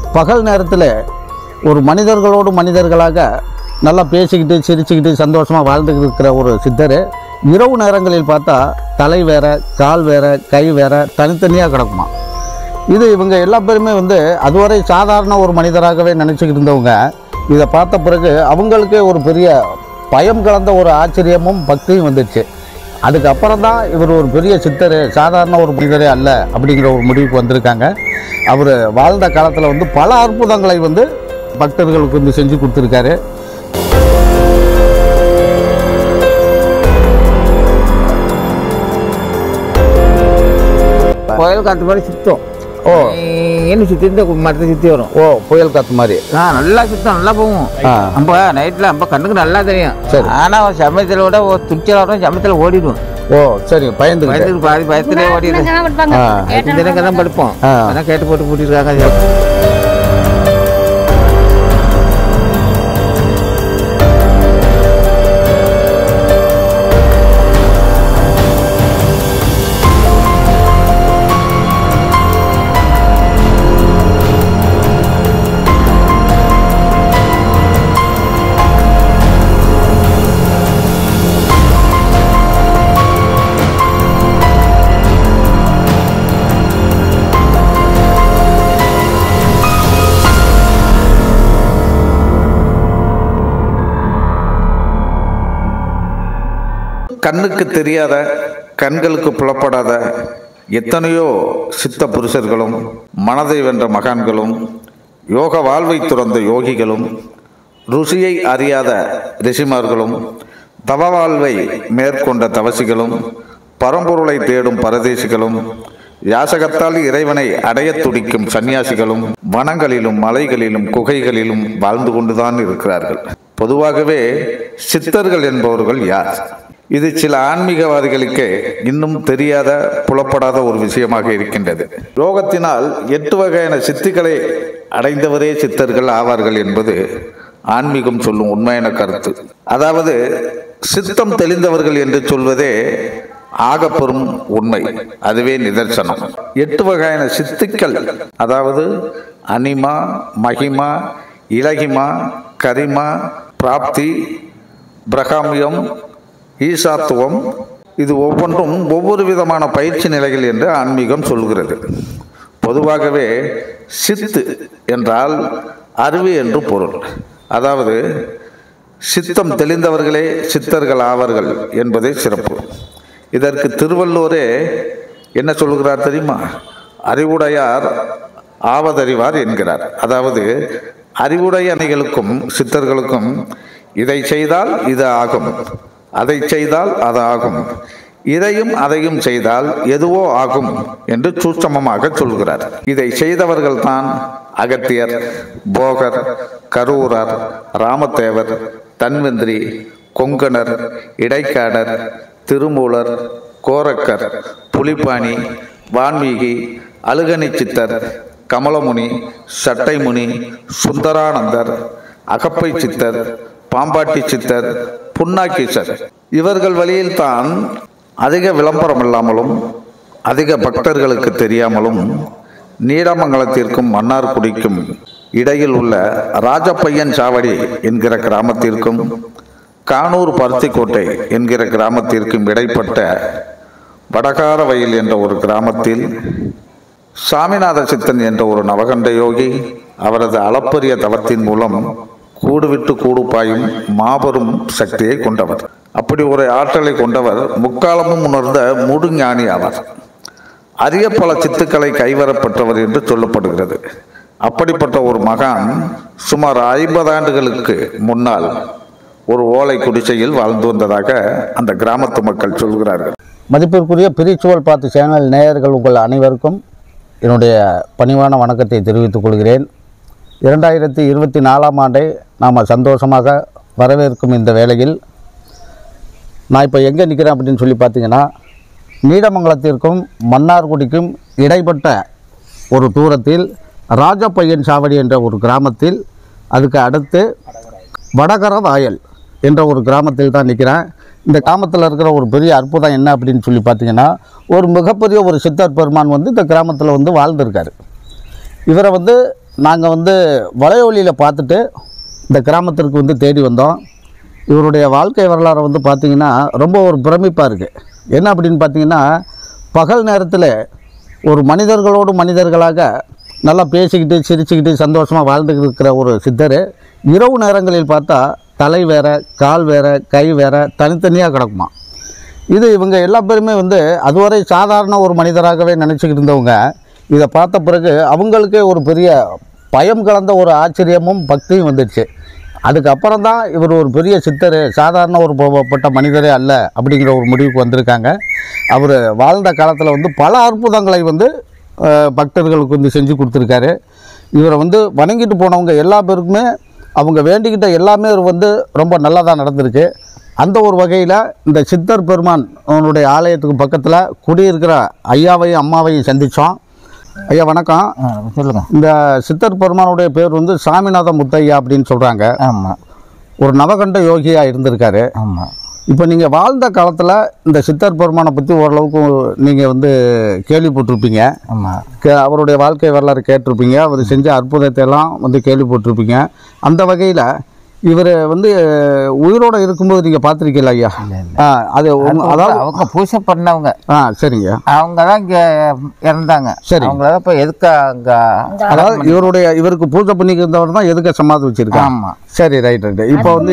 பகல் நேரத்தில் ஒரு மனிதர்களோடு மனிதர்களாக நல்லா பேசிக்கிட்டு சிரிச்சுக்கிட்டு சந்தோஷமாக வாழ்ந்துக்கிட்டு இருக்கிற ஒரு சித்தர் இரவு நேரங்களில் பார்த்தா தலை வேற, கால் வேற, கை வேற தனித்தனியாக கிடக்குமா. இது இவங்க எல்லா பேருமே அதுவரை சாதாரண ஒரு மனிதராகவே நினச்சிக்கிட்டு இருந்தவங்க இதை பார்த்த பிறகு அவங்களுக்கே ஒரு பெரிய பயம் கலந்த ஒரு ஆச்சரியமும் பக்தியும் வந்துடுச்சு. அதுக்கப்புறம் தான் இவர் ஒரு பெரிய சித்தர், சாதாரண ஒரு மனிதரே அல்ல அப்படிங்கிற ஒரு முடிவுக்கு வந்திருக்காங்க. அவர் வாழ்ந்த காலத்தில் பல அற்புதங்களை பக்தர்களுக்கு செஞ்சு கொடுத்துருக்காரு. புயல் காற்று மாதிரி சுத்தம். ஓ, என்ன சுற்றி இந்த மரத்தை சுற்றி வரும். ஓ, புயல் காற்று மாதிரி நல்லா சுத்தம், நல்லா போகும். நம்ம நைட்டில் நம்ம கண்ணுக்கு நல்லா தெரியும். சரி. ஆனால் ஒரு சமயத்தில் விட ஒரு துச்சியில் வரும், சமயத்தில் ஓடிடும். ஓ சரி, பயந்து பாதி பயத்திலே ஓடிடும். தினக்கு தான் படுப்போம், அதான் கேட்டு போட்டு பூட்டிருக்காங்க. கண்ணுக்கு தெரியாத, கண்களுக்கு புலப்படாத எத்தனையோ சித்த புருஷர்களும், மனதை வென்ற மகான்களும், யோக வாழ்வை துறந்த யோகிகளும், ருசியை அறியாத ரிஷிமார்களும், தவ வாழ்வை மேற்கொண்ட தவசிகளும், பரம்பொருளை தேடும் பரதேசிகளும், யாசகத்தால் இறைவனை அடைய துடிக்கும் சன்னியாசிகளும் வனங்களிலும் மலைகளிலும் குகைகளிலும் வாழ்ந்து கொண்டுதான் இருக்கிறார்கள். பொதுவாகவே சித்தர்கள் என்பவர்கள் யார்? இது சில ஆன்மீகவாதிகளுக்கு இன்னும் தெரியாத, புலப்படாத ஒரு விஷயமாக இருக்கின்றது. யோகத்தினால் 8 வகையான சித்திகளை அடைந்தவரே சித்தர்கள் ஆவார்கள் என்பது ஆன்மீகம் சொல்லும் உண்மையான கருத்து. அதாவது சித்தம் தெளிந்தவர்கள் என்று சொல்வதே ஆகப்பெரும் உண்மை, அதுவே நிதர்சனம். 8 வகையான சித்துக்கள், அதாவது அனிமா, மகிமா, இலகிமா, கரிமா, பிராப்தி, பிரகாமியம், ஈசாத்துவம், இது ஒவ்வொன்றும் ஒவ்வொரு விதமான பயிற்சி நிலைகள் என்று ஆன்மீகம் சொல்கிறது. பொதுவாகவே சித்து என்றால் அறிவு என்று பொருள். அதாவது சித்தம் தெளிந்தவர்களே சித்தர்கள் ஆவார்கள் என்பதே சிறப்பு. இதற்கு திருவள்ளுவரே என்ன சொல்கிறார் தெரியுமா? அறிவுடையார் ஆவதறிவார் என்கிறார். அதாவது அறிவுடைய அணிகளுக்கும் சித்தர்களுக்கும் இதை செய்தால் இது ஆகும், அதை செய்தால் அது ஆகும், இதையும் அதையும் செய்தால் எதுவோ ஆகும் என்று சூட்சமமாக சொல்கிறார். இதை செய்தவர்கள் தான் அகத்தியர், போகர், கரூரர், ராமதேவர், தன்வந்திரி, கொங்கணர், இடைக்காடர், திருமூலர், கோரக்கர், புலிப்பாணி, வான்மீகி, அழுகணி சித்தர், கமலமுனி, சட்டைமுனி, சுந்தரானந்தர், அகப்பை சித்தர், பாம்பாட்டி சித்தர், புன்னாக்கீசர். இவர்கள் வழியில் தான் அதிக விளம்பரம் இல்லாமலும் அதிக பக்தர்களுக்கு தெரியாமலும் நீடமங்கலத்திற்கும் மன்னார்குடிக்கும் இடையில் உள்ள ராஜப்பையன் சாவடி என்கிற கிராமத்திற்கும் கானூர் பருத்திக்கோட்டை என்கிற கிராமத்திற்கும் இடைப்பட்ட வடகார வயல் என்ற ஒரு கிராமத்தில் சாமிநாத சித்தன் என்ற ஒரு நவகண்ட யோகி அவரது அளப்பரிய தவத்தின் மூலம் கூடுவிட்டு கூடு பாயும் மாபெரும் சக்தியை கொண்டவர். அப்படி ஒரு ஆற்றலை கொண்டவர், முக்காலமும் உணர்ந்த முடுஞானி ஆவார். அரிய பல சித்துக்களை கைவரப்பட்டவர் என்று சொல்லப்படுகிறது. அப்படிப்பட்ட ஒரு மகான் சுமார் 50 ஆண்டுகளுக்கு முன்னால் ஒரு ஓலை குடிசையில் வாழ்ந்து வந்ததாக அந்த கிராமத்து மக்கள் சொல்கிறார்கள். மதிப்பிற்குரிய பிரிச்சுவல் பார்த்து சேனல் நேயர்கள் உங்கள் அனைவருக்கும் என்னுடைய பணிவான வணக்கத்தை தெரிவித்துக் கொள்கிறேன். 2024ஆம் ஆண்டை நாம் சந்தோஷமாக வரவேற்கும் இந்த வேளையில் நான் இப்போ எங்கே நிற்கிறேன் அப்படின்னு சொல்லி பார்த்தீங்கன்னா, நீடமங்கலத்திற்கும் மன்னார்குடிக்கும் இடைப்பட்ட ஒரு தூரத்தில் ராஜப்பையன் சாவடி என்ற ஒரு கிராமத்தில், அதுக்கு அடுத்து வடகர வாயல் என்ற ஒரு கிராமத்தில் தான் நிற்கிறேன். இந்த கிராமத்தில் இருக்கிற ஒரு பெரிய அற்புதம் என்ன அப்படின்னு சொல்லி பார்த்தீங்கன்னா, ஒரு மிகப்பெரிய ஒரு சித்தர் பெருமான் இந்த கிராமத்தில் வாழ்ந்திருக்காரு. இவரை நாங்கள் வந்து வலையொலியில் பார்த்துட்டு இந்த கிராமத்திற்கு வந்து தேடி வந்தோம். இவருடைய வாழ்க்கை வரலாறு வந்து பார்த்திங்கன்னா ரொம்ப ஒரு பிரமிப்பாக இருக்குது. என்ன அப்படின்னு பார்த்தீங்கன்னா, பகல் நேரத்தில் ஒரு மனிதர்களோடு மனிதர்களாக நல்லா பேசிக்கிட்டு சிரிச்சுக்கிட்டு சந்தோஷமாக வாழ்ந்துக்கிட்டு இருக்கிற ஒரு சித்தர், இரவு நேரங்களில் பார்த்தா தலை வேறு, கால் வேறு, கை வேறு தனித்தனியாக கிடக்குமா. இது இவங்க எல்லா பேருமே வந்து அதுவரை சாதாரண ஒரு மனிதராகவே நினச்சிக்கிட்டு இருந்தவங்க இதை பார்த்த பிறகு அவங்களுக்கே ஒரு பெரிய பயம் கலந்த ஒரு ஆச்சரியமும் பக்தியும் வந்துடுச்சு. அதுக்கப்புறம் தான் இவர் ஒரு பெரிய சித்தர், சாதாரண ஒரு பட்ட மனிதரே அல்ல அப்படிங்கிற ஒரு முடிவுக்கு வந்திருக்காங்க. அவர் வாழ்ந்த காலத்தில் வந்து பல அற்புதங்களை வந்து பக்தர்களுக்கு வந்து செஞ்சு கொடுத்துருக்காரு. இவரை வந்து வணங்கிட்டு போனவங்க எல்லா பேருக்குமே அவங்க வேண்டிக்கிட்ட எல்லாமே வந்து ரொம்ப நல்லதாக நடந்திருக்கு. அந்த ஒரு வகையில் இந்த சித்தர் பெருமான் அவனுடைய ஆலயத்துக்கு பக்கத்தில் குடியிருக்கிற ஐயாவையும் அம்மாவையும் சந்தித்தோம். ஐயா வணக்கம். சொல்லுங்கள். இந்த சித்தர் பெருமானுடைய பேர் வந்து சாமிநாத முத்தையா அப்படின்னு சொல்கிறாங்க. ஆமாம். ஒரு நவகண்ட யோகியாக இருந்திருக்காரு. ஆமாம். இப்போ நீங்கள் வாழ்ந்த காலத்தில் இந்த சித்தர் பெருமானை பற்றி ஓரளவுக்கு நீங்கள் வந்து கேள்விப்பட்டிருப்பீங்க. ஆமாம். அவருடைய வாழ்க்கை வரலாறு கேட்டிருப்பீங்க. அவர் செஞ்ச அற்புதத்தை எல்லாம் வந்து கேள்விப்பட்டிருப்பீங்க. அந்த வகையில் இவர் வந்து உயிரோடு இருக்கும்போது நீங்கள் பார்த்துருக்கீங்களா ஐயா? அது அதாவது அவங்க பூஜை பண்ணவங்க. சரிங்க. அவங்க தான் இங்கே இறந்தாங்க. சரி. அவங்கள இப்போ எதுக்க அங்கே, அதாவது இவருக்கு பூஜை பண்ணிக்கிறவர் தான் எதுக்க சமாதி வச்சிருக்காங்க. ஆமாம். சரி, ரைட். இப்போ வந்து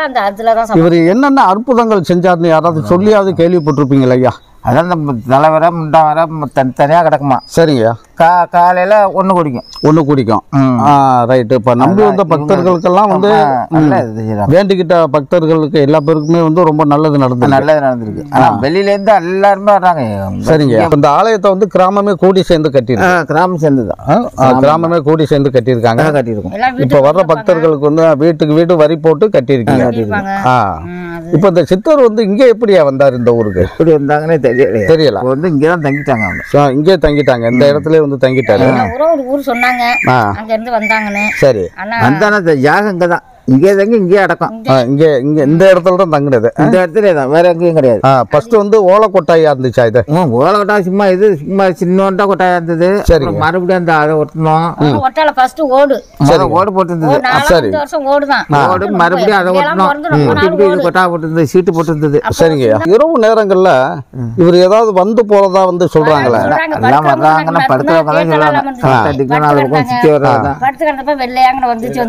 இவர் என்னென்ன அற்புதங்கள் செஞ்சார்னு யாராவது சொல்லியாவது கேள்விப்பட்டிருப்பீங்களா ஐயா? அதான் இந்த தலை வர முண்டா வர தனித்தனியாக கிடக்குமா. சரிங்க. காலையில் ஒன்று குடிக்கும். ரைட்டு. இப்போ நம்பி வந்த பக்தர்களுக்கெல்லாம் வந்து வேண்டிக்கிட்ட பக்தர்களுக்கு எல்லா பேருக்குமே வந்து ரொம்ப நல்லது நடந்திருக்கு. ஆனால் வெளியிலேருந்து எல்லாருமே வர்றாங்க. சரிங்க. இந்த ஆலயத்தை வந்து கிராமமே கூடி சேர்ந்து கட்டியிருக்காங்க. கிராமம் சேர்ந்து தான், கிராமமே கூடி சேர்ந்து கட்டியிருக்கோம். இப்போ வர்ற பக்தர்களுக்கு வந்து வீட்டுக்கு வீடு வரி போட்டு கட்டியிருக்கீங்க. இப்போ இந்த சித்தர் வந்து இங்கே எப்படியா வந்தார் இந்த ஊருக்கு? எப்படி வந்தாங்கன்னே தெரியல. வந்து இங்கே தான் தங்கிட்டாங்க. இங்கே தங்கிட்டாங்க. இந்த இடத்துல வந்து தங்கிட்டாரு. ஊர் சொன்னாங்க அங்க இருந்து வந்தாங்கன்னு. சரி. வந்தானே யாகம் இங்கே தான், இங்கே தங்கி இங்கே அடக்கம். இங்கே இந்த இடத்துல தான் தங்கினது. இந்த இடத்துல தான், வேற எங்கேயும் கிடையாது. ஃபர்ஸ்ட் வந்து ஓலை கொட்டாயா இருந்துச்சா இது? ஓலை கொட்டாய் சும்மா சின்னோண்டா கொட்டாயா இருந்தது. சரி. மறுபடியும் அந்த அதை ஒட்டணும். ஒட்டால ஃபர்ஸ்ட் ஓடு போட்டுருந்தது. சரி. ஓடு மறுபடியும் அதை ஒட்டணும். இது கொட்டா போட்டுருந்தது, சீட்டு போட்டுருந்தது. சரிங்க. இரவு நேரங்கள்ல இவர் ஏதாவது வந்து போறதா வந்து சொல்றாங்களே? எல்லாம் வர்றாங்கன்னா படுத்துறவங்க தான் சொல்லுவாங்க. சுத்தி வர்றதா படுத்துக்கிறப்ப வெள்ளையாங்க வந்துச்சு.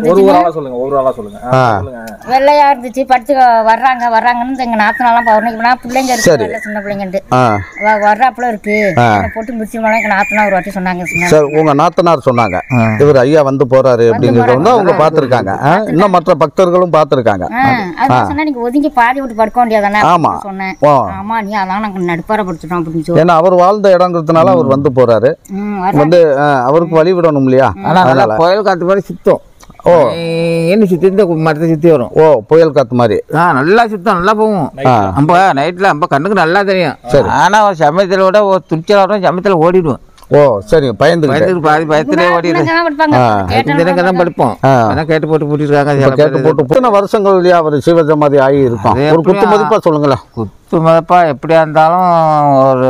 வெள்ளையா இருந்துச்சு. படுத்து வர்றாங்கன்னு எங்க நாத்தனாலாம் பௌர்ணமிக்கு பிள்ளைங்க இருக்கு, சின்ன பிள்ளைங்கட்டு வர்றாப்புல இருக்கு போட்டு முடிச்சுமா எங்க நாத்தனா ஒரு வாட்டி சொன்னாங்க. சார் உங்க நாத்தனார் சொன்னாங்க இவர் ஐயா வந்து போறாரு அப்படிங்கறத வந்து அவங்க பாத்துருக்காங்க. இன்னும் மற்ற பக்தர்களும் பாத்துருக்காங்க. அதான் சொன்னா நீங்க ஒதுங்கி பாதி விட்டு படுக்க வேண்டியதானே சொன்னேன். ஆமா நீ அதான் நாங்க நடுப்பார படுத்துட்டோம் அப்படின்னு சொல்லி. ஏன்னா அவர் வாழ்ந்த இடங்கிறதுனால அவர் வந்து போறாரு. வந்து அவருக்கு வழி விடணும் இல்லையா? அதனால புயல் காத்து மாதிரி சுத்தம். என்ன சுத்தி இந்த மரத்தை சுத்தி வரும். புயல் காத்து மாதிரி நல்லா சுத்தம், நல்லா போகும். நம்ம நைட்ல நம்ம கண்ணுக்கு நல்லா தெரியும். ஆனா சமயத்துல விட துணிச்சல சமயத்துல ஓடிடுவோம். சரிங்க. பாதி பயத்திலே ஓடிடுறேன். தான் படிப்போம். கேட்டு போட்டு போட்டு வருஷங்கள் அவர் சிவசமாதி ஆகி இருக்கும். ஒரு குத்து மதிப்பா சொல்லுங்களேன். குத்து மதிப்பா எப்படியா இருந்தாலும் ஒரு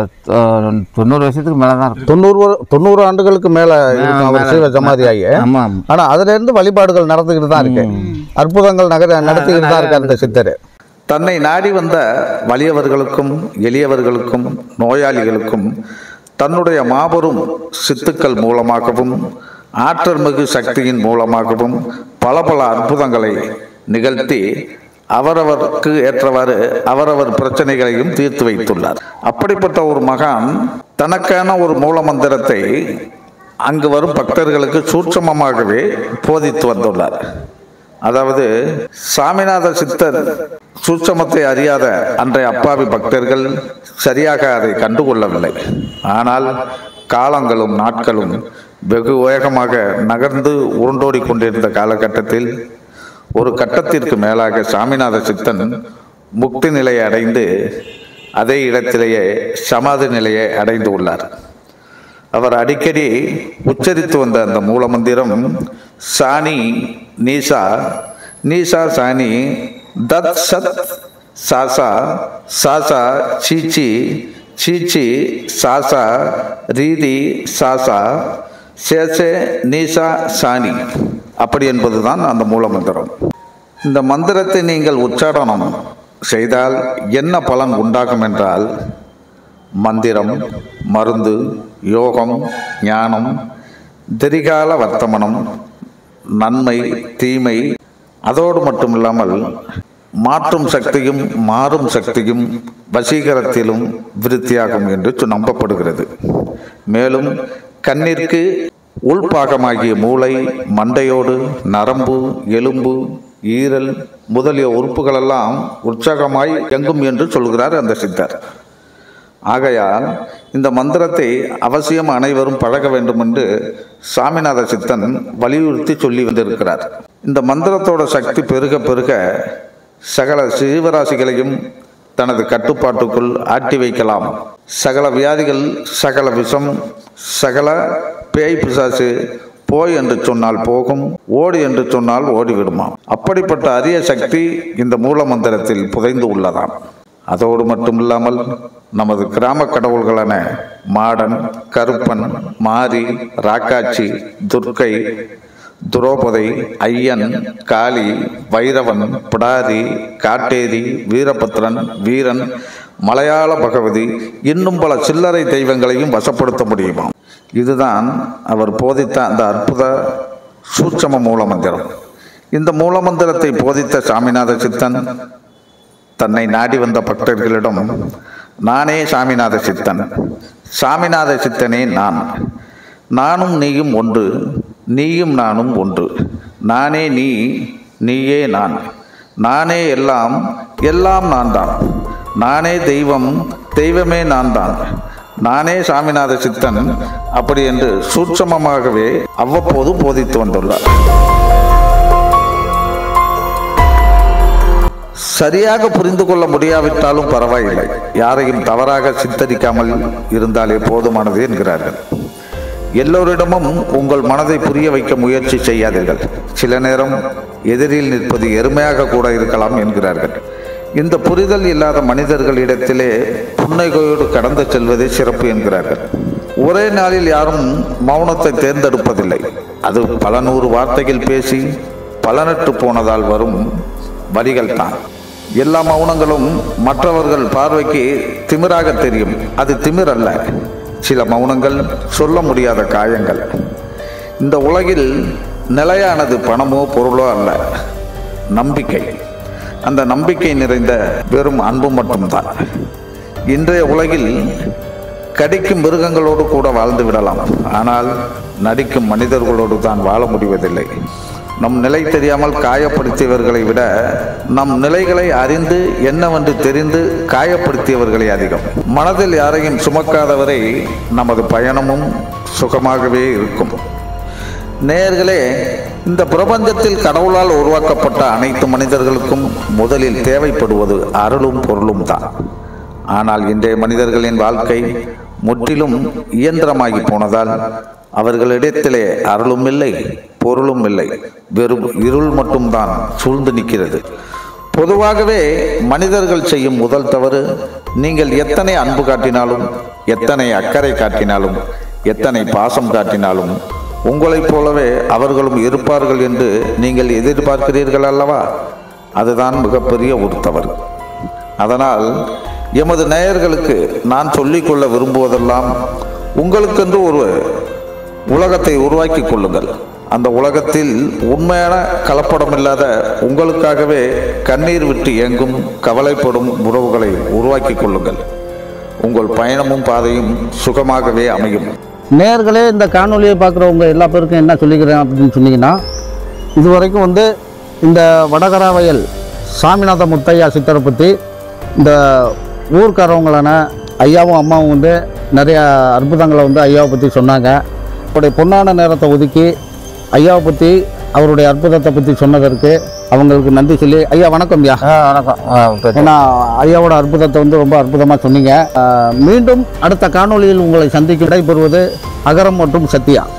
90 வருஷத்துக்கு மேலதான் இருக்கும். 90 ஆண்டுகளுக்கு மேல இருக்கும் அவர் சிவசமாதி ஆகி. ஆனா அதுல இருந்து வழிபாடுகள் நடந்துகிட்டு தான் இருக்கு. அற்புதங்கள் நடத்திக்கிட்டு தான் இருக்காரு இந்த சித்தர். தன்னை நாடி வந்த வலியவர்களுக்கும் எளியவர்களுக்கும் நோயாளிகளுக்கும் தன்னுடைய மாபெரும் சித்துக்கள் மூலமாகவும் ஆற்றல் மிகு சக்தியின் மூலமாகவும் பல அற்புதங்களை நிகழ்த்தி அவரவருக்கு ஏற்றவாறு அவரவர் பிரச்சனைகளையும் தீர்த்து வைத்துள்ளார். அப்படிப்பட்ட ஒரு மகான் தனக்கான ஒரு மூலமந்திரத்தை அங்கு வரும் பக்தர்களுக்கு சூட்சமமாகவே போதித்து வந்துள்ளார். அதாவது சாமிநாத சித்தர் சூட்சமத்தை அறியாத அன்றைய அப்பாவி பக்தர்கள் சரியாக அதை கண்டுகொள்ளவில்லை. ஆனால் காலங்களும் நாட்களும் வெகு வேகமாக நகர்ந்து உருண்டோடி கொண்டிருந்த காலகட்டத்தில் ஒரு கட்டத்திற்கு மேலாக சாமிநாத சித்தன் முக்தி நிலையை அடைந்து அதே இடத்திலேயே சமாதி நிலையை அடைந்து உள்ளார். அவர் அடிக்கடி உச்சரித்து வந்த அந்த மூலமந்திரம் சாணி நீசா நீசா சாணி தத் சத் சாசா சாசா சீச்சி சீச்சி சாசா ரீதி சாசா சேசே நீசா சாணி அப்படி என்பதுதான் அந்த மூல மந்திரம். இந்த மந்திரத்தை நீங்கள் உச்சாரணம் செய்தால் என்ன பலன் உண்டாகும் என்றால், மந்திரம், மருந்து, யோகம், ஞானம், திரிகால வர்த்தமனம், நன்மை, தீமை, அதோடு மட்டுமில்லாமல் மாற்றும் சக்தியும் மாறும் சக்தியும் வசீகரத்திலும் விருத்தியாகும் என்று நம்பப்படுகிறது. மேலும் கண்ணிற்கு உள்பாகமாகிய மூளை, மண்டையோடு, நரம்பு, எலும்பு, ஈரல் முதலிய உறுப்புகளெல்லாம் உற்சாகமாய் இயங்கும் என்று சொல்கிறார் அந்த சித்தர். ஆகையால் இந்த மந்திரத்தை அவசியம் அனைவரும் பழக வேண்டும் என்று சாமிநாத சித்தன் வலியுறுத்தி சொல்லி வந்திருக்கிறார். இந்த மந்திரத்தோட சக்தி பெருக பெருக சகல ஜீவராசிகளையும் தனது கட்டுப்பாட்டுக்குள் ஆட்டி வைக்கலாம். சகல வியாதிகள், சகல விஷம், சகல பேய் பிசாசு போய் என்று சொன்னால் போகும், ஓடி என்று சொன்னால் ஓடிவிடுமாம். அப்படிப்பட்ட அரிய சக்தி இந்த மூல மந்திரத்தில் புதைந்து உள்ளதாம். அதோடு மட்டுமில்லாமல் நமது கிராம கடவுள்களான மாடன், கருப்பன், மாரி, ராக்காச்சி, துர்க்கை, துரோபதை, ஐயன், காளி, வைரவன், பிடாரி, காட்டேரி, வீரபத்ரன், வீரன், மலையாள பகவதி, இன்னும் பல சில்லறை தெய்வங்களையும் வசப்படுத்த முடியுமாம். இதுதான் அவர் போதித்த அந்த அற்புத சூட்சம மூலமந்திரம். இந்த மூலமந்திரத்தை போதித்த சாமிநாத சித்தன் தன்னை நாடி வந்த பக்தர்களிடம், நானே சாமிநாத சித்தன், சாமிநாத சித்தனே நான், நானும் நீயும் ஒன்று, நீயும் நானும் ஒன்று, நானே நீ, நீயே நான், நானே எல்லாம், எல்லாம் நான் தான், நானே தெய்வம், தெய்வமே நான் தான், நானே சாமிநாத சித்தன், அப்படி என்று சூட்சமமாகவே அவ்வப்போது போதித்து வந்துள்ளார். சரியாக புரிந்து கொள்ள முடியாவிட்டாலும் பரவாயில்லை, யாரையும் தவறாக சித்தரிக்காமல் இருந்தாலே போதுமானது என்கிறார்கள். எல்லோரிடமும் உங்கள் மனதை புரிய வைக்க முயற்சி செய்யாதீர்கள். சில நேரம் எதிரில் நிற்பது எருமையாக கூட இருக்கலாம் என்கிறார்கள். இந்த புரிதல் இல்லாத மனிதர்களிடத்திலே புன்னகையோடு கடந்து செல்வதே சிறப்பு என்கிறார்கள். ஒரே நாளில் யாரும் மௌனத்தை தேர்ந்தெடுப்பதில்லை. அது பல நூறு வார்த்தைகள் பேசி பலனற்று போனதால் வரும் வரிகள் தான். எல்லா மௌனங்களும் மற்றவர்கள் பார்வைக்கு திமிராக தெரியும். அது திமிர் அல்ல. சில மௌனங்கள் சொல்ல முடியாத காயங்கள். இந்த உலகில் நிலையானது பணமோ பொருளோ அல்ல, நம்பிக்கை. அந்த நம்பிக்கை நிறைந்த வெறும் அன்பு மட்டும்தான். இன்றைய உலகில் கடிக்கும் மிருகங்களோடு கூட வாழ்ந்து விடலாம், ஆனால் நடிக்கும் மனிதர்களோடு தான் வாழ முடிவதில்லை. நம் நிலை தெரியாமல் காயப்படுத்தியவர்களை விட நம் நிலைகளை அறிந்து என்னவென்று தெரிந்து காயப்படுத்தியவர்களே அதிகம். மனதில் யாரையும் சுமக்காதவரை நமது பயணமும் சுகமாகவே இருக்கும். நேயர்களே, இந்த பிரபஞ்சத்தில் கடவுளால் உருவாக்கப்பட்ட அனைத்து மனிதர்களுக்கும் முதலில் தேவைப்படுவது அருளும் பொருளும் தான். ஆனால் இன்றைய மனிதர்களின் வாழ்க்கை முற்றிலும் இயந்திரமாகி போனதால் அவர்களிடத்திலே அருளும் இல்லை, பொருளும் இல்லை, வெறும் இருள் மட்டும்தான் சூழ்ந்து நிற்கிறது. பொதுவாகவே மனிதர்கள் செய்யும் முதல் தவறு, நீங்கள் எத்தனை அன்பு காட்டினாலும், எத்தனை அக்கறை காட்டினாலும், எத்தனை பாசம் காட்டினாலும் உங்களைப் போலவே அவர்களும் இருப்பார்கள் என்று நீங்கள் எதிர்பார்க்கிறீர்கள் அல்லவா? அதுதான் மிகப்பெரிய ஒரு தவறு. அதனால் எமது நேயர்களுக்கு நான் சொல்லிக்கொள்ள விரும்புவதெல்லாம், உங்களுக்கென்று ஒரு உலகத்தை உருவாக்கி கொள்ளுங்கள். அந்த உலகத்தில் உண்மையான கலப்படமில்லாத, உங்களுக்காகவே கண்ணீர் விட்டு இயங்கும், கவலைப்படும் உறவுகளை உருவாக்கி கொள்ளுங்கள். உங்கள் பயணமும் பாதையும் சுகமாகவே அமையும். நேயர்களே, இந்த காணொலியை பார்க்குறவங்க எல்லா பேருக்கும் என்ன சொல்லிக்கிறேன் அப்படின்னு சொன்னீங்கன்னா, இதுவரைக்கும் இந்த வடகராவயல் சாமிநாத முத்தையா சித்தரை பற்றி இந்த ஊர்க்காரவங்களான ஐயாவும் அம்மாவும் நிறையா அற்புதங்களை ஐயாவை பற்றி சொன்னாங்க. அவருடைய பொன்னான நேரத்தை ஒதுக்கி ஐயாவை பற்றி, அவருடைய அற்புதத்தை பற்றி சொன்னதற்கு அவங்களுக்கு நன்றி சொல்லி, ஐயா வணக்கம். ஐயா வணக்கம். ஏன்னா ஐயாவோட அற்புதத்தை ரொம்ப அற்புதமாக சொன்னீங்க. மீண்டும் அடுத்த காணொலியில் உங்களை சந்திக்க விடைபெறுவது அகரம் மற்றும் சத்யா.